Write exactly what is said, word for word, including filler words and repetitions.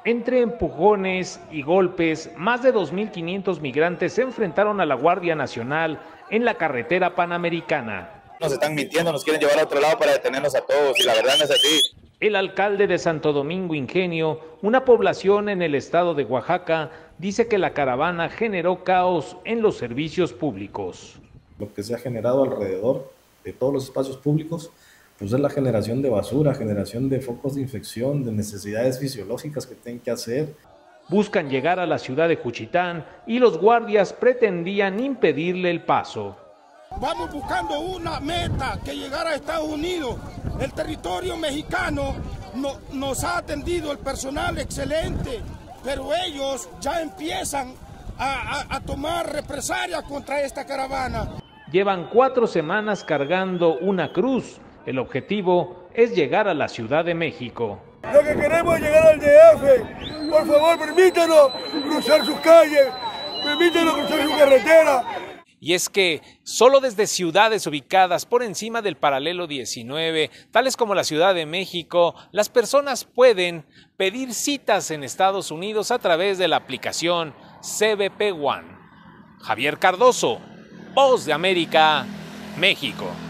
Entre empujones y golpes, más de dos mil quinientos migrantes se enfrentaron a la Guardia Nacional en la carretera panamericana. Nos están mintiendo, nos quieren llevar a otro lado para detenernos a todos y la verdad no es así. El alcalde de Santo Domingo Ingenio, una población en el estado de Oaxaca, dice que la caravana generó caos en los servicios públicos. Lo que se ha generado alrededor de todos los espacios públicos pues es la generación de basura, generación de focos de infección, de necesidades fisiológicas que tienen que hacer. Buscan llegar a la ciudad de Juchitán y los guardias pretendían impedirle el paso. Vamos buscando una meta, que llegar a Estados Unidos. El territorio mexicano no, nos ha atendido el personal excelente, pero ellos ya empiezan a, a, a tomar represalias contra esta caravana. Llevan cuatro semanas cargando una cruz. El objetivo es llegar a la Ciudad de México. Lo que queremos es llegar al D F. Por favor, permítanos cruzar sus calles, permítanos cruzar su carretera. Y es que solo desde ciudades ubicadas por encima del paralelo diecinueve, tales como la Ciudad de México, las personas pueden pedir citas en Estados Unidos a través de la aplicación C B P One. Javier Cardoso, Voz de América, México.